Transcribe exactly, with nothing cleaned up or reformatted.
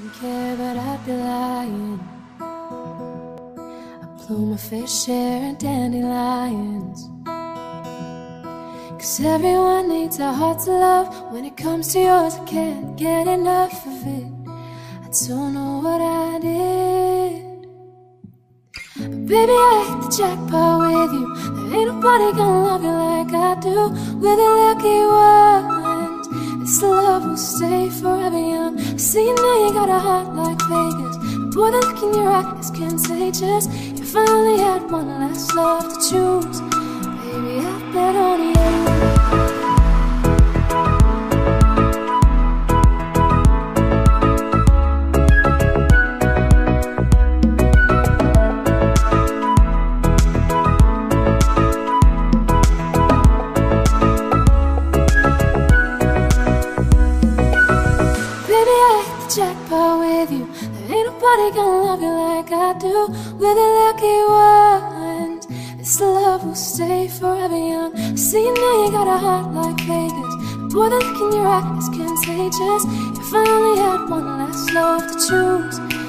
didn't care, but I'd be lying. I blew my fair share of dandelions. Cause everyone needs a heart to love. When it comes to yours, I can't get enough of it. I don't know what I did, but baby, I hit the jackpot with you. There ain't nobody gonna love you like I do. We're the lucky ones. This love will stay forever young. See, you know you got a heart like Vegas. The boy, the look in your eye is contagious. If I only had one last love to choose, baby, I bet on you. Jackpot with you. There ain't nobody gonna love you like I do. We're the lucky ones. This love will stay forever young. See, you know you got a heart like Vegas. The boy, the look in your eye is contagious. If I only had one last love to choose,